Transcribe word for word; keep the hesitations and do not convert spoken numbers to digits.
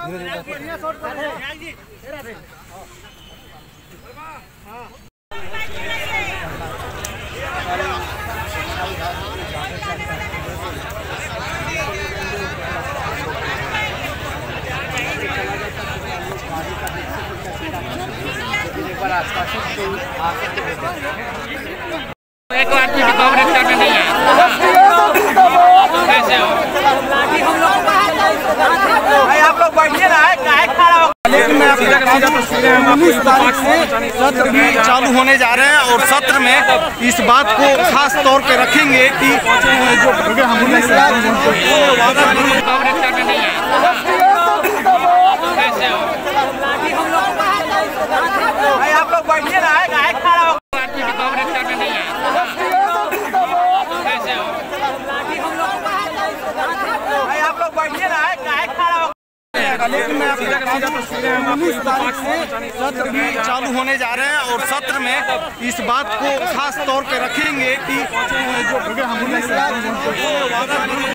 एक बार किसी कांग्रेस करने नहीं है। कैसे हो भाई आप लोग बैठिए ना, काहे खड़ा हो। लेकिन मैं उन्नीस तारीख से सत्र भी चालू होने जा रहे हैं और सत्र में इस बात को खास तौर पे रखेंगे कि जो कांग्रेस करने नहीं है। कैसे हो भाई आप लोग बैठिए ना, काहे खड़ा हो। किसी कांग्रेस करने नहीं है। कैसे हो भाई आप लोग बैठिए ना, काहे खड़ा हो। लेकिन मैं उन्नीस तारीख से सत्र भी चालू होने जा रहे हैं और सत्र में इस बात को खास तौर पे रखेंगे कि जो